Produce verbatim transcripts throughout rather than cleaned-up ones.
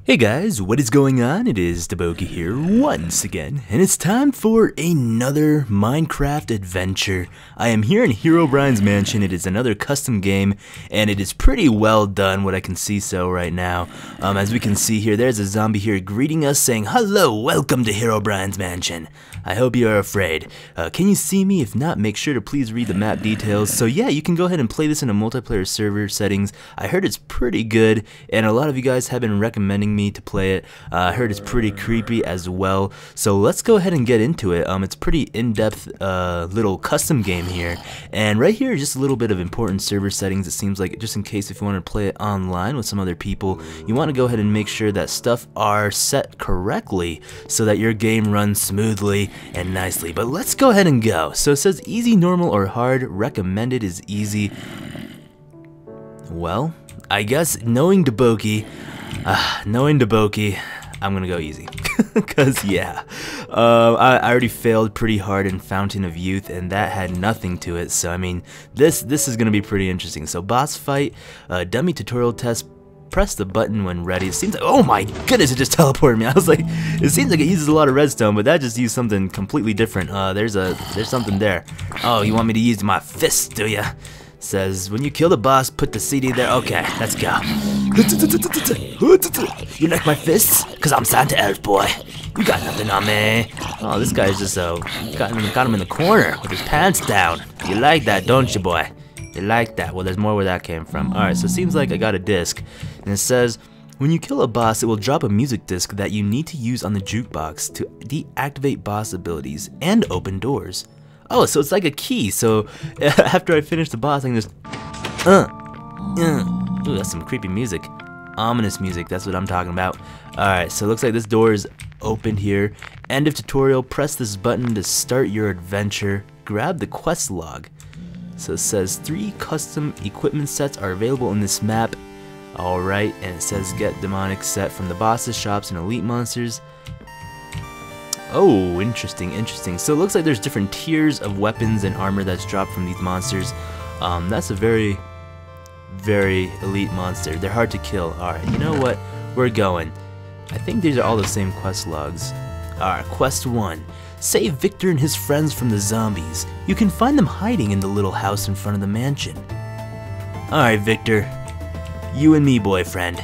Hey guys, what is going on? It is Deboki here once again, and it's time for another Minecraft adventure. I am here in Herobrine's mansion. It is another custom game, and it is pretty well done, what I can see so right now. Um, as we can see here, there's a zombie here greeting us saying, "Hello, welcome to Herobrine's mansion. I hope you are afraid. Uh, can you see me? If not, make sure to please read the map details." So yeah, you can go ahead and play this in a multiplayer server settings. I heard it's pretty good, and a lot of you guys have been recommending me to play it. Uh, I heard it's pretty creepy as well. So let's go ahead and get into it. Um, it's pretty in-depth uh, little custom game here, and right here just a little bit of important server settings. It seems like just in case if you want to play it online with some other people, you want to go ahead and make sure that stuff are set correctly so that your game runs smoothly and nicely. But let's go ahead and go. So it says easy, normal, or hard. Recommended is easy. Well, I guess knowing Deboki, uh, knowing Deboki, I'm gonna go easy. Cause yeah, uh, I, I already failed pretty hard in Fountain of Youth, and that had nothing to it. So I mean, this this is gonna be pretty interesting. So boss fight, uh, dummy tutorial test. Press the button when ready. It seems like, oh my goodness, it just teleported me. I was like, it seems like it uses a lot of redstone, but that just used something completely different. Uh, there's a, there's something there. Oh, you want me to use my fist, do ya? Says, when you kill the boss, put the C D there. Okay, let's go. You like my fists? Cause I'm Santa Elf, boy. You got nothing on me. Oh, this guy's just so, uh, got him, got him in the corner with his pants down. You like that, don't you, boy? You like that? Well, there's more where that came from. Alright, so it seems like I got a disc. And it says, when you kill a boss, it will drop a music disc that you need to use on the jukebox to deactivate boss abilities and open doors. Oh, so it's like a key. So after I finish the boss, I can just, uh, uh. Ooh, that's some creepy music. Ominous music, that's what I'm talking about. Alright, so it looks like this door is open here. End of tutorial, press this button to start your adventure. Grab the quest log. So it says three custom equipment sets are available in this map. Alright, and it says get demonic set from the bosses, shops, and elite monsters. Oh, interesting, interesting. So it looks like there's different tiers of weapons and armor that's dropped from these monsters. Um, that's a very, very elite monster. They're hard to kill. Alright, you know what? We're going. I think these are all the same quest logs. Alright, quest one. Save Victor and his friends from the zombies. You can find them hiding in the little house in front of the mansion. Alright, Victor. You and me, boyfriend.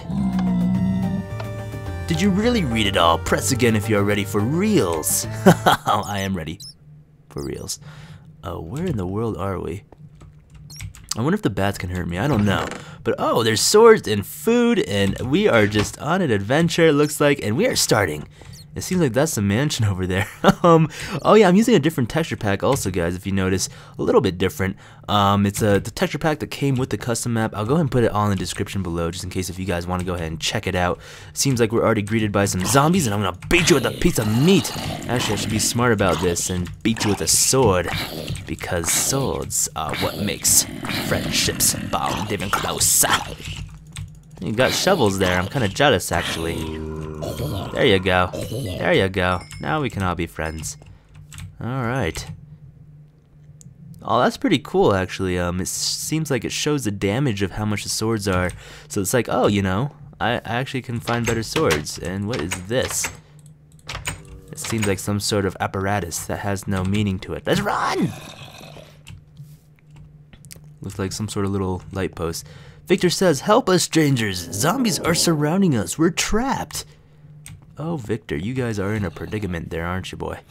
Did you really read it all? Press again if you're ready for reals. I am ready for reals. Uh, where in the world are we? I wonder if the bats can hurt me. I don't know. But oh, there's swords and food, and we are just on an adventure, it looks like, and we are starting. It seems like that's the mansion over there. um, oh yeah, I'm using a different texture pack also, guys, if you notice. A little bit different. Um, it's a, the texture pack that came with the custom map. I'll go ahead and put it all in the description below, just in case if you guys want to go ahead and check it out. Seems like we're already greeted by some zombies, and I'm going to beat you with a piece of meat. Actually, I should be smart about this and beat you with a sword, because swords are what makes friendships bond even closer. You got shovels there. I'm kind of jealous, actually. There you go. There you go. Now we can all be friends. Alright. Oh, that's pretty cool, actually. Um, it seems like it shows the damage of how much the swords are. So it's like, oh, you know, I actually can find better swords. And what is this? It seems like some sort of apparatus that has no meaning to it. Let's run! Looks like some sort of little light post. Victor says, help us, strangers. Zombies are surrounding us. We're trapped. Oh, Victor, you guys are in a predicament there, aren't you, boy?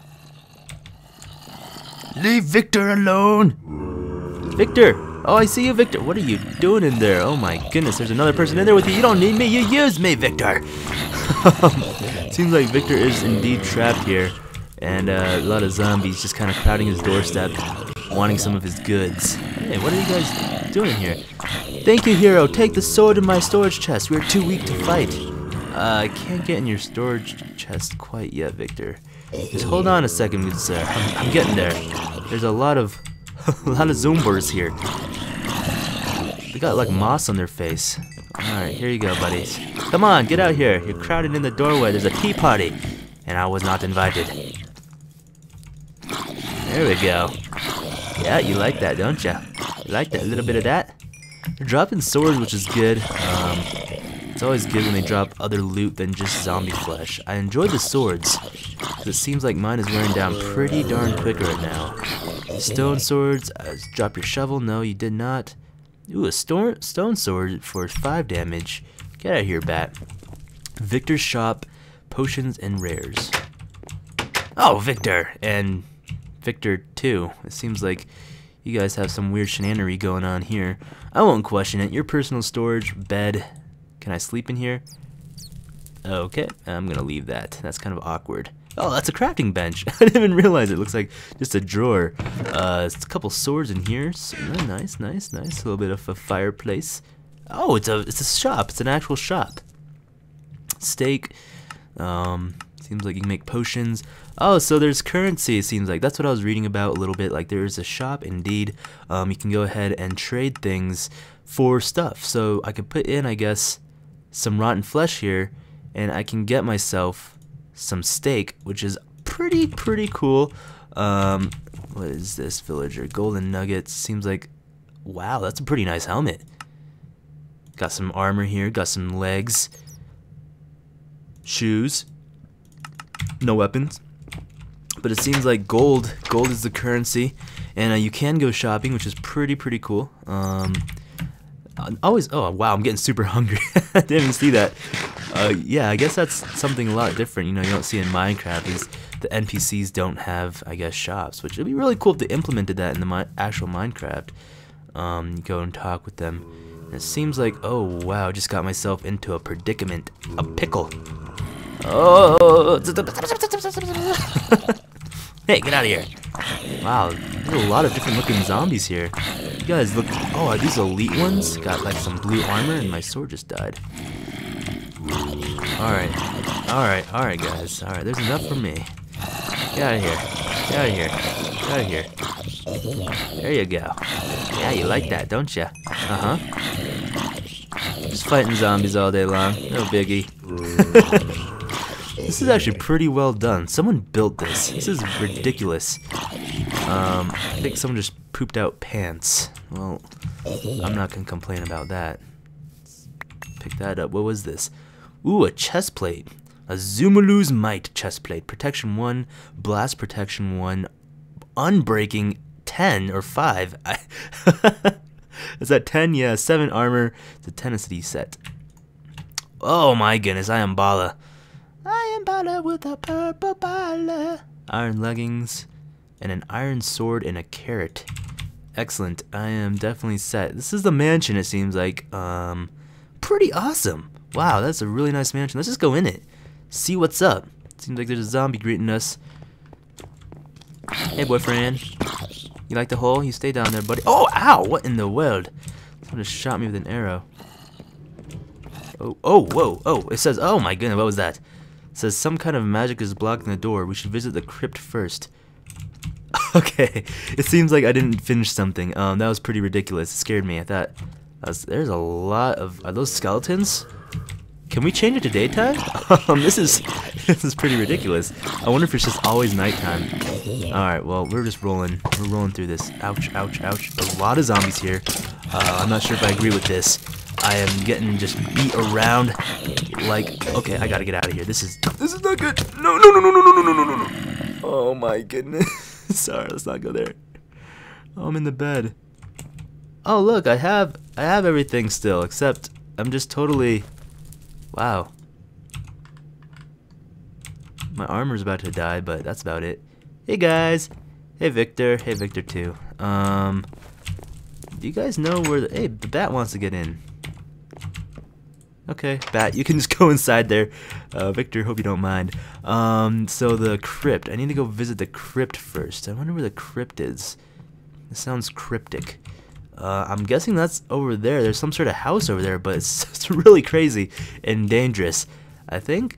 Leave Victor alone! Victor! Oh, I see you, Victor. What are you doing in there? Oh my goodness, there's another person in there with you. You don't need me, you use me, Victor! Seems like Victor is indeed trapped here. And uh, a lot of zombies just kind of crowding his doorstep, wanting some of his goods. Hey, what are you guys doing here? Thank you, hero. Take the sword in my storage chest. We're too weak to fight. Uh, I can't get in your storage chest quite yet, Victor. Just hold on a second, good sir. I'm, I'm getting there. There's a lot of, a lot of Zoombers here. They got like moss on their face. Alright, here you go, buddies. Come on, get out here. You're crowded in the doorway. There's a tea party. And I was not invited. There we go. Yeah, you like that, don't you? You like that? A little bit of that? They're dropping swords, which is good. Um... It's always good when they drop other loot than just zombie flesh. I enjoy the swords, but it seems like mine is wearing down pretty darn quick right now. Stone swords, uh, drop your shovel. No, you did not. Ooh, a stone, stone sword for five damage. Get out of here, bat. Victor's shop, potions and rares. Oh, Victor and Victor two. It seems like you guys have some weird shenanery going on here. I won't question it. Your personal storage, bed. Can I sleep in here? Okay, I'm gonna leave that. That's kind of awkward. Oh, that's a crafting bench. I didn't even realize it. It looks like just a drawer. Uh, it's a couple swords in here. So, oh, nice, nice, nice. A little bit of a fireplace. Oh, it's a it's a shop. It's an actual shop. Steak. Um, seems like you can make potions. Oh, so there's currency. It seems like that's what I was reading about a little bit. Like there is a shop indeed. Um, you can go ahead and trade things for stuff. So I could put in, I guess, some rotten flesh here, and I can get myself some steak, which is pretty pretty cool. Um, what is this, villager? Golden nuggets. Seems like, wow, that's a pretty nice helmet. Got some armor here. Got some legs. Shoes. No weapons. But it seems like gold. Gold is the currency, and uh, you can go shopping, which is pretty pretty cool. Um, always. Oh wow, I'm getting super hungry. I didn't even see that. Uh, yeah, I guess that's something a lot different. You know, you don't see in Minecraft is the N P Cs don't have, I guess, shops, which would be really cool if they implemented that in the mi actual Minecraft. Um, you go and talk with them. And it seems like, oh wow, I just got myself into a predicament, a pickle. Oh, hey, get out of here! Wow, there's a lot of different looking zombies here. You guys look. Oh, are these elite ones? Got like some blue armor, and my sword just died. Alright, alright, alright guys, alright, there's enough for me. Get out of here, get out of here, get out of here. There you go. Yeah, you like that, don't ya? Uh-huh. Just fighting zombies all day long, no biggie. This is actually pretty well done. Someone built this. This is ridiculous. Um, I think someone just pooped out pants. Well, I'm not gonna complain about that. Let's pick that up. What was this? Ooh, a chest plate. A Zumulu's Might chest plate. Protection one, blast protection one, unbreaking ten or five. I Is that ten? Yeah, seven armor. It's a tenacity set. Oh my goodness, I am Bala. I am Bala with a purple Bala. Iron leggings and an iron sword and a carrot. Excellent. I am definitely set. This is the mansion, it seems like. Um, pretty awesome. Wow, that's a really nice mansion. Let's just go in it. See what's up. Seems like there's a zombie greeting us. Hey, boyfriend. You like the hole? You stay down there, buddy. Oh, ow! What in the world? Someone just shot me with an arrow. Oh, oh, whoa, oh! It says, oh my goodness, what was that? It says some kind of magic is blocking the door. We should visit the crypt first. Okay, it seems like I didn't finish something. Um, that was pretty ridiculous. It scared me. I thought, I was, there's a lot of. Are those skeletons? Can we change it to daytime? um, this is this is pretty ridiculous. I wonder if it's just always nighttime. All right, well we're just rolling. We're rolling through this. Ouch, ouch, ouch. There's a lot of zombies here. Uh, I'm not sure if I agree with this. I am getting just beat around. Like, okay, I gotta get out of here. This is this is not good. No, no, no, no, no, no, no, no, no, no. Oh my goodness. Sorry, let's not go there. Oh, I'm in the bed. Oh look, I have I have everything still, except I'm just totally. Wow. My armor's about to die, but that's about it. Hey guys. Hey Victor. Hey Victor too. Um do you guys know where the hey the bat wants to get in? Okay, bat, you can just go inside there. Uh, Victor, hope you don't mind. Um, so the crypt. I need to go visit the crypt first. I wonder where the crypt is. It sounds cryptic. Uh, I'm guessing that's over there. There's some sort of house over there, but it's, it's really crazy and dangerous. I think.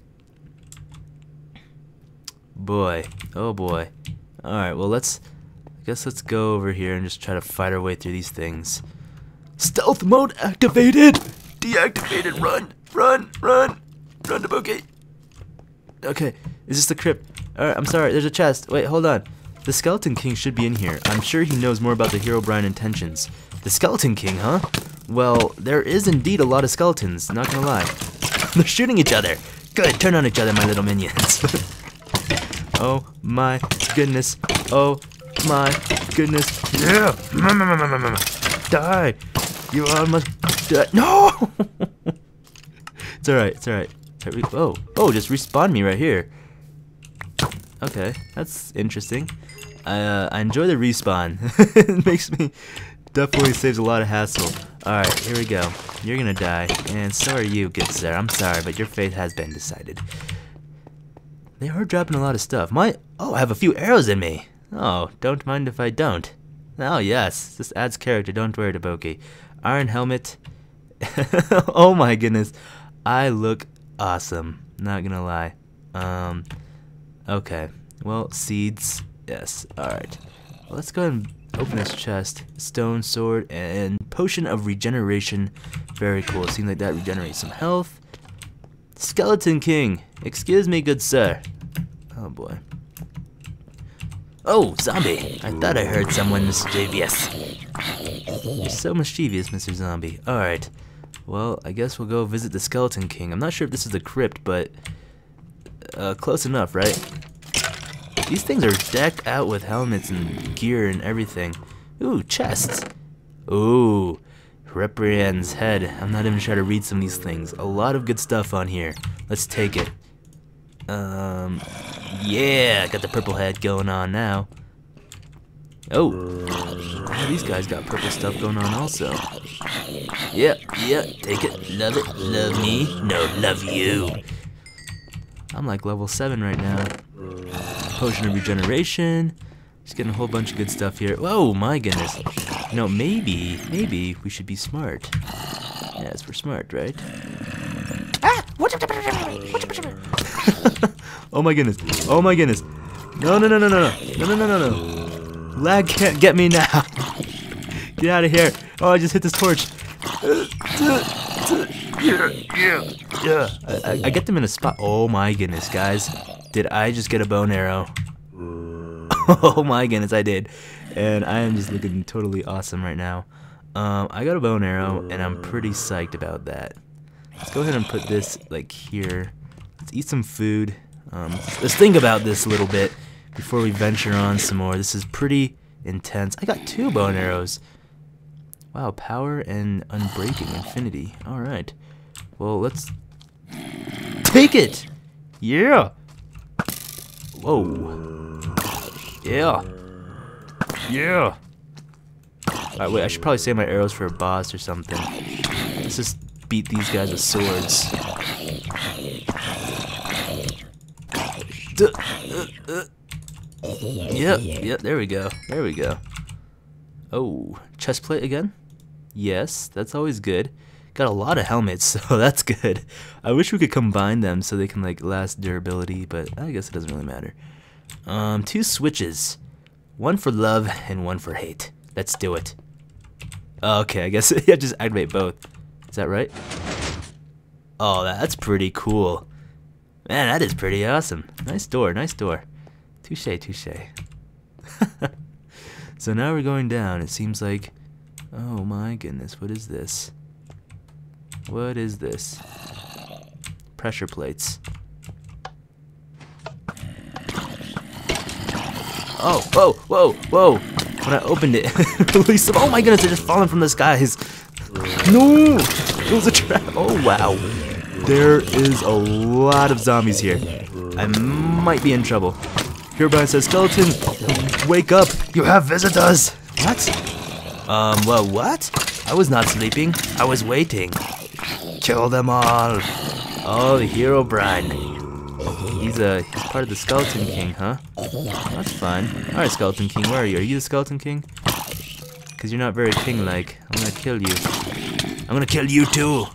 Boy, oh boy. All right, well let's. I guess let's go over here and just try to fight our way through these things. Stealth mode activated. Deactivated. Run, run, run, run to Bouquet. Okay, is this the crypt? All right, I'm sorry. There's a chest. Wait, hold on. The Skeleton King should be in here. I'm sure he knows more about the Herobrine intentions. The Skeleton King, huh? Well, there is indeed a lot of skeletons, not gonna lie. They're shooting each other. Good, turn on each other, my little minions. Oh my goodness. Oh my goodness. Yeah. Die. You all must die. No. It's alright, it's alright. Oh, oh, just respawn me right here. Okay, that's interesting. I, uh, I enjoy the respawn. It makes me, definitely saves a lot of hassle. Alright, here we go. You're gonna die, and so are you, good sir. I'm sorry, but your fate has been decided. They are dropping a lot of stuff. My, oh, I have a few arrows in me. Oh, don't mind if I don't. Oh, yes, this adds character, don't worry, Deboki. Iron helmet. Oh my goodness. I look awesome, not gonna lie. Um, okay, well, seeds, yes, alright. Well, let's go ahead and open this chest. Stone sword and potion of regeneration. Very cool, seems like that regenerates some health. Skeleton King, excuse me, good sir. Oh boy. Oh, zombie, I thought I heard someone mischievous. You're so mischievous, Mister Zombie. Alright. Well, I guess we'll go visit the Skeleton King. I'm not sure if this is the crypt, but uh, close enough, right? These things are decked out with helmets and gear and everything. Ooh, chests. Ooh, Repriand's head. I'm not even sure how to read some of these things. A lot of good stuff on here. Let's take it. Um, yeah, got the purple head going on now. Oh, oh, these guys got purple stuff going on also. Yeah, yeah, take it, love it, love me, no, love you. I'm like level seven right now. Potion of regeneration. Just getting a whole bunch of good stuff here. Whoa, my goodness. You know, maybe, maybe we should be smart. Yes, we're smart, right? Ah! Oh my goodness, oh my goodness. No, no, no, no, no, no, no, no, no, no, no. Lag can't get me now. Get out of here. Oh, I just hit this torch. Yeah, yeah, yeah. I, I get them in a spot. Oh my goodness, guys. Did I just get a bow and arrow? Oh my goodness, I did. And I am just looking totally awesome right now. Um, I got a bow and arrow, and I'm pretty psyched about that. Let's go ahead and put this, like, here. Let's eat some food. Um, let's think about this a little bit before we venture on some more. This is pretty intense. I got two bow and arrows. Wow, power and unbreaking infinity. Alright. Well, let's take it! Yeah! Whoa. Yeah. Yeah. Alright, wait, I should probably save my arrows for a boss or something. Let's just beat these guys with swords. Duh, uh, uh. Yep, yep, there we go, there we go. Oh, chest plate again? Yes, that's always good. Got a lot of helmets, so that's good. I wish we could combine them so they can like last durability, but I guess it doesn't really matter. Um, two switches. One for love and one for hate. Let's do it. Okay, I guess yeah, just activate both. Is that right? Oh, that's pretty cool. Man, that is pretty awesome. Nice door, nice door. Touche, touche. So now we're going down. It seems like... Oh my goodness, what is this? What is this? Pressure plates. Oh, whoa, whoa, whoa! When I opened it, release them. Oh my goodness, they're just falling from the skies. No! It was a trap. Oh wow. There is a lot of zombies here. I might be in trouble. Hereby says, Skeleton, wake up! You have visitors! What? Um, well, what? I was not sleeping. I was waiting. Kill them all. Oh, the Herobrine. He's a he's part of the Skeleton King, huh? That's fine. Alright, Skeleton King, where are you? Are you the Skeleton King? Because you're not very king-like. I'm gonna kill you. I'm gonna kill you too!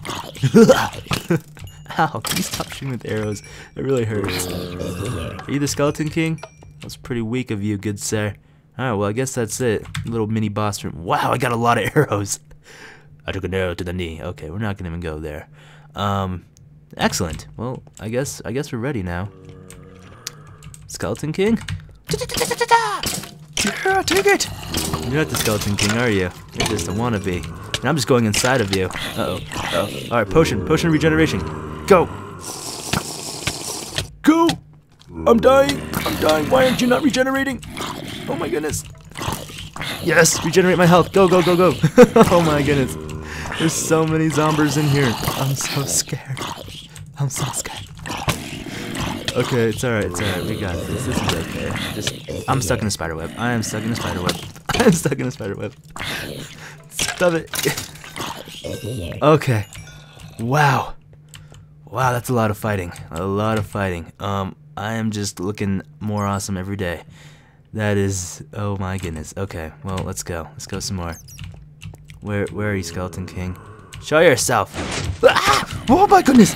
Ow, can you stop shooting with arrows? It really hurts. Are you the Skeleton King? That's pretty weak of you, good sir. Alright, well I guess that's it. Little mini boss room. Wow, I got a lot of arrows. I took an arrow to the knee. Okay, we're not gonna even go there. Um, excellent. Well, I guess I guess we're ready now. Skeleton King? Yeah, take it! You're not the Skeleton King, are you? You're just a wannabe. And I'm just going inside of you. Uh-oh. Uh-oh. Alright, potion. Potion of regeneration. Go. Go. I'm dying. I'm dying. Why aren't you not regenerating? Oh my goodness. Yes, regenerate my health. Go, go, go, go. Oh my goodness. There's so many zombies in here. I'm so scared. I'm so scared. Okay, it's alright, it's alright. We got this. This is okay. Just, I'm stuck in a spider web. I am stuck in a spider web. I'm stuck in a spider web. Stop it. Okay. Wow. Wow, that's a lot of fighting. A lot of fighting. Um, I am just looking more awesome every day. That is, oh my goodness. Okay, well, let's go. Let's go some more. Where, where are you, Skeleton King? Show yourself. Ah! Oh my goodness.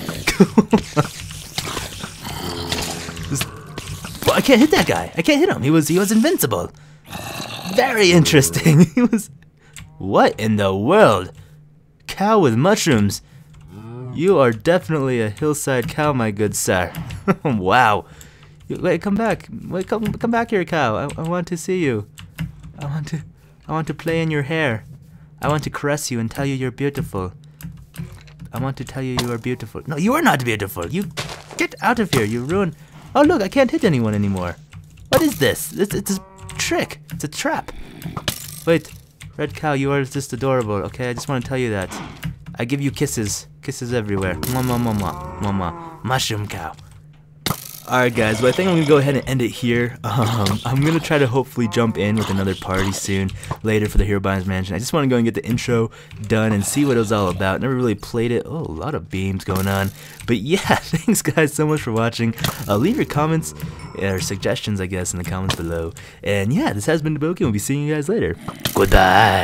This, well, I can't hit that guy. I can't hit him. He was, he was invincible. Very interesting. He was. What in the world? Cow with mushrooms. You are definitely a hillside cow, my good sir. Wow. Wait, come back. Wait, come, come back here, cow. I, I want to see you. I want to, I want to play in your hair. I want to caress you and tell you you're beautiful. I want to tell you you are beautiful. No, you are not beautiful. You get out of here. You ruin. Oh look, I can't hit anyone anymore. What is this? It's, it's a trick. It's a trap. Wait, red cow, you are just adorable. Okay, I just want to tell you that. I give you kisses, kisses everywhere. Mwah, mwah, mwah, mwah, mwah, mwah. Mushroom cow. Alright guys, well I think I'm going to go ahead and end it here. Um, I'm going to try to hopefully jump in with another party soon, later for the Hero Biomes Mansion. I just want to go and get the intro done and see what it was all about. Never really played it. Oh, a lot of beams going on. But yeah, thanks guys so much for watching. Uh, leave your comments, or suggestions I guess, in the comments below. And yeah, this has been Deboki, and we'll be seeing you guys later. Goodbye.